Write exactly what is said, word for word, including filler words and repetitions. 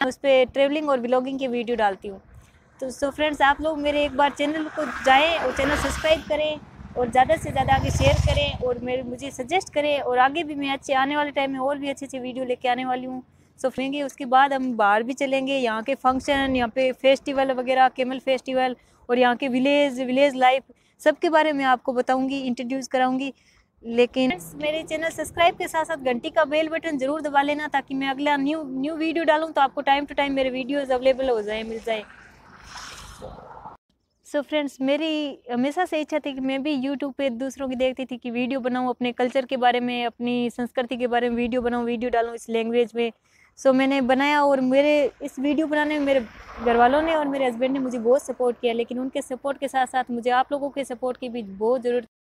उस पर ट्रेवलिंग और ब्लॉगिंग की वीडियो डालती हूँ। तो सो फ्रेंड्स, आप लोग मेरे एक बार चैनल को जाएं और चैनल सब्सक्राइब करें और ज़्यादा से ज़्यादा आगे शेयर करें और मेरे मुझे सजेस्ट करें, और आगे भी मैं अच्छे आने वाले टाइम में और भी अच्छी अच्छी वीडियो लेके आने वाली हूँ। सो फ्रेंगे उसके बाद हम बाहर भी चलेंगे, यहाँ के फंक्शन, यहाँ पे फेस्टिवल वगैरह, कैमल फेस्टिवल और यहाँ के विलेज विलेज लाइफ सबके बारे में आपको बताऊँगी, इंट्रोड्यूस कराऊँगी। लेकिन मेरे चैनल सब्सक्राइब के साथ साथ घंटी का बेल बटन ज़रूर दबा लेना, ताकि मैं अगला न्यू न्यू वीडियो डालूँ तो आपको टाइम टू टाइम मेरे वीडियोज़ अवेलेबल हो जाए मिल जाए। सो so फ्रेंड्स, मेरी हमेशा से इच्छा थी कि मैं भी यूट्यूब पे दूसरों की देखती थी कि वीडियो बनाऊं, अपने कल्चर के बारे में, अपनी संस्कृति के बारे में वीडियो बनाऊं, वीडियो डालूं इस लैंग्वेज में। सो so मैंने बनाया, और मेरे इस वीडियो बनाने में मेरे घर वालों ने और मेरे हस्बैंड ने मुझे बहुत सपोर्ट किया, लेकिन उनके सपोर्ट के साथ साथ मुझे आप लोगों के सपोर्ट की भी बहुत ज़रूरत